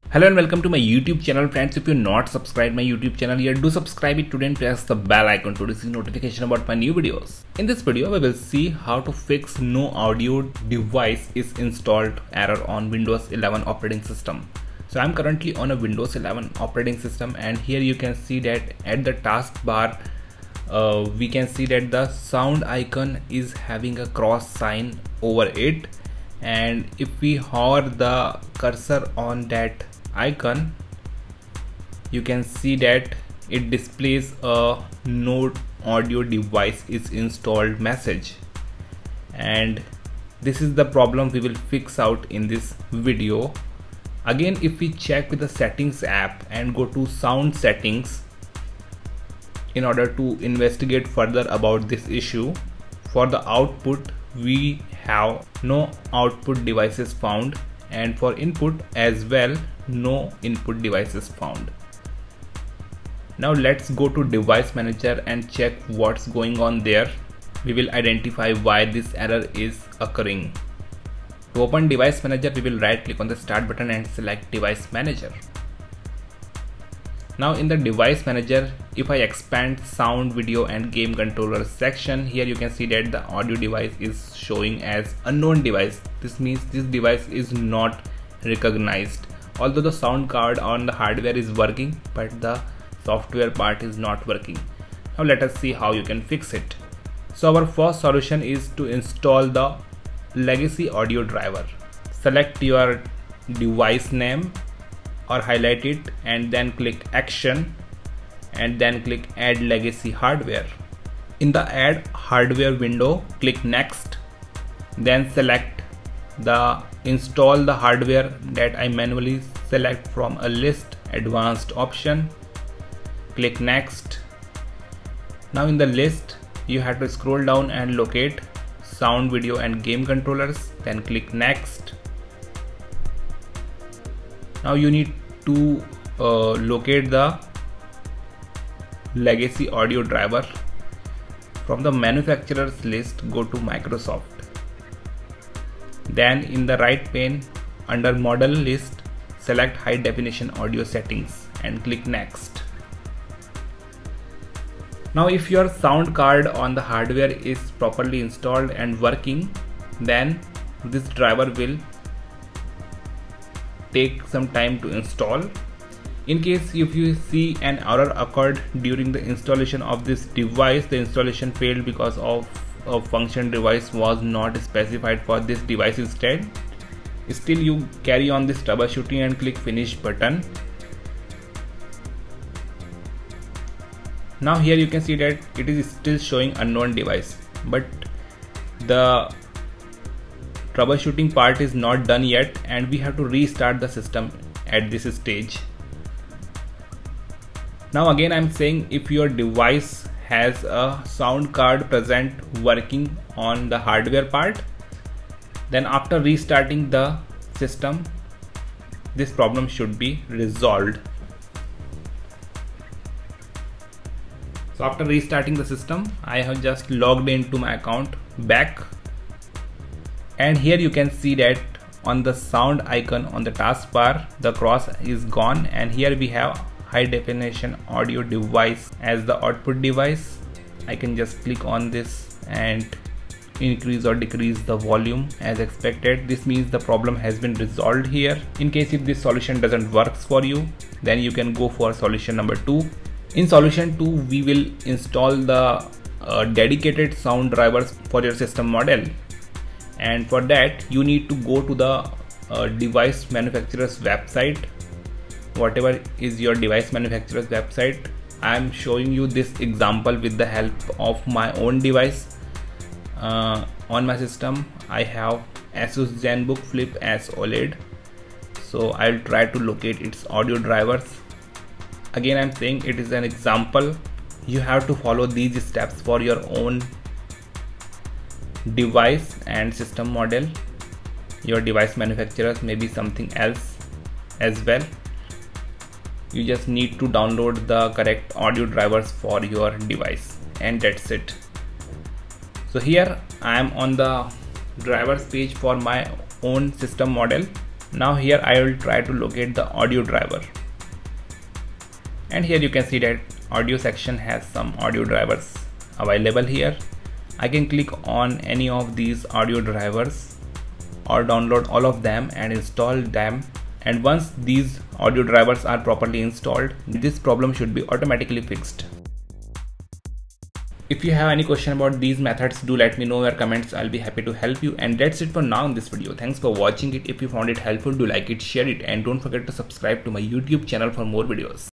Hello and welcome to my YouTube channel, friends. If you're not subscribed my YouTube channel yet, do subscribe it today and press the bell icon to receive notification about my new videos. In this video, we will see how to fix no audio device is installed error on Windows 11 operating system. So I'm currently on a Windows 11 operating system, and here you can see that at the taskbar, we can see that the sound icon is having a cross sign over it, and if we hover the cursor on that icon, you can see that it displays a no audio device is installed message, and this is the problem we will fix out in this video. Again, if we check with the settings app and go to sound settings in order to investigate further about this issue, for the output we have no output devices found, and for input as well no input devices found. Now let's go to device manager and check what's going on there. We will identify why this error is occurring. To open device manager, we will right click on the start button and select device manager. Now in the device manager, if I expand sound, video and game controller section, here you can see that the audio device is showing as unknown device. This means this device is not recognized. Although the sound card on the hardware is working, but the software part is not working. Now let us see how you can fix it. So our first solution is to install the legacy audio driver. Select your device name or highlight it and then click action and then click add legacy hardware. In the add hardware window, click next, then select the install the hardware that I manually select from a list advanced option. Click next. Now in the list you have to scroll down and locate sound, video and game controllers, then click next. Now you need to locate the legacy audio driver. From the manufacturer's list, go to Microsoft. Then in the right pane under model list, select high definition audio settings and click next. Now if your sound card on the hardware is properly installed and working, then this driver will take some time to install. In case if you see an error occurred during the installation of this device, the installation failed because of a function device was not specified for this device instead, still you carry on this troubleshooting and click finish button. Now here you can see that it is still showing unknown device, but the troubleshooting part is not done yet and we have to restart the system at this stage. Now again I'm saying, if your device has a sound card present working on the hardware part, then after restarting the system this problem should be resolved. So after restarting the system, I have just logged into my account back, and here you can see that on the sound icon on the taskbar the cross is gone, and here we have high definition audio device as the output device. I can just click on this and increase or decrease the volume as expected. This means the problem has been resolved here. In case if this solution doesn't work for you, then you can go for solution number 2. In solution 2, we will install the dedicated sound drivers for your system model, and for that you need to go to the device manufacturer's website. Whatever is your device manufacturer's website, I am showing you this example with the help of my own device. On my system I have Asus ZenBook Flip S OLED, so I'll try to locate its audio drivers. Again I'm saying it is an example. You have to follow these steps for your own device and system model. Your device manufacturers may be something else as well. You just need to download the correct audio drivers for your device, and that's it. So here I am on the drivers page for my own system model. Now here I will try to locate the audio driver, and here you can see that audio section has some audio drivers available here. I can click on any of these audio drivers or download all of them and install them, and once these audio drivers are properly installed, this problem should be automatically fixed. If you have any question about these methods, do let me know in your comments. I'll be happy to help you. And that's it for now in this video. Thanks for watching it. If you found it helpful, do like it, share it, and don't forget to subscribe to my YouTube channel for more videos.